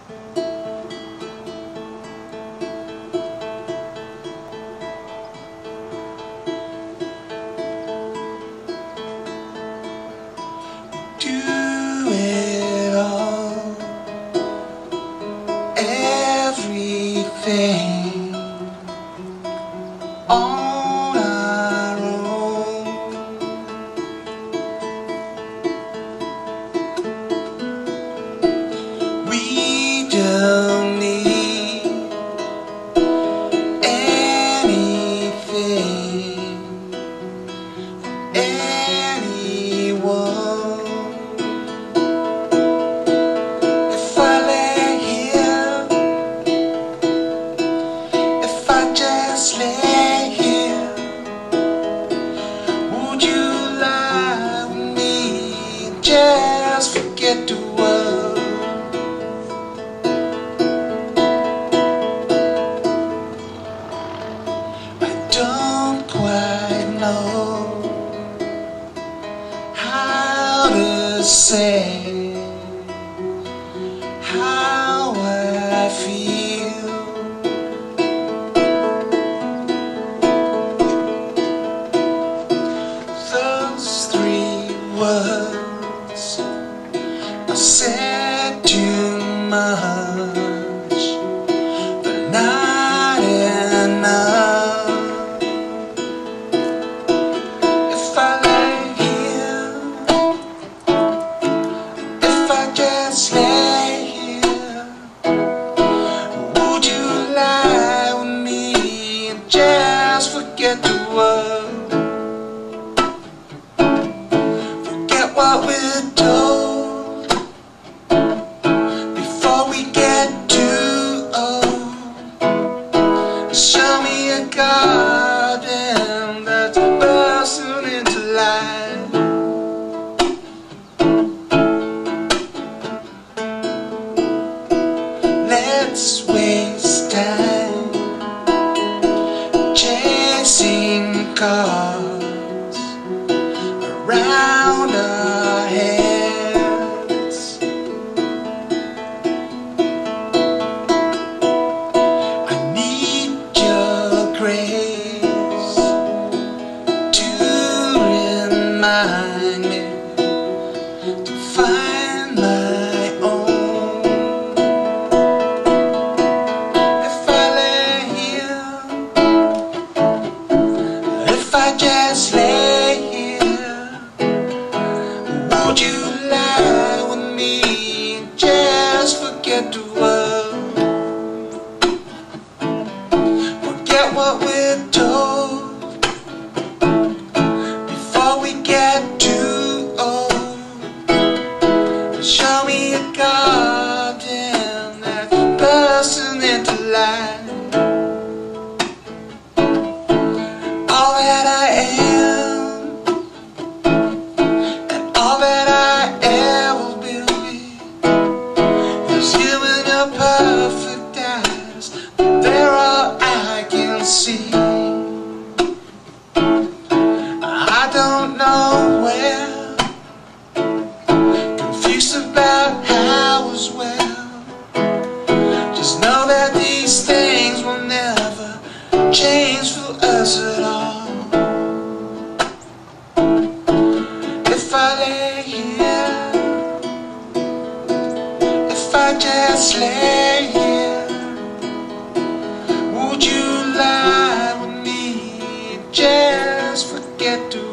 Do it all, everything on our own. We don't need anything, anyone. If I lay here, if I just lay here, would you lie with me and just forget the world? I don't quite know how to say how I feel. Those three words are said too much, but not enough. If I lay here, if I just lay here, would you lie with me and just forget the world? Forget what we're told before we get too old. Show me a garden that's bursting into life. Let's waste time chasing cars around our heads. I need your grace to remind me to find my own. If I lay here, if I just lay here, would you lie with me and just forget the world? Forget what we're told before we get too old. Show me a garden that's bursting into life. All that I am and all that I ever will be is you and your perfect eyes. They're all I can see. I don't know where, confused about how as well. Just know that these things will never change for us at all. If I lay here, if I just lay here, would you lie with me and just forget to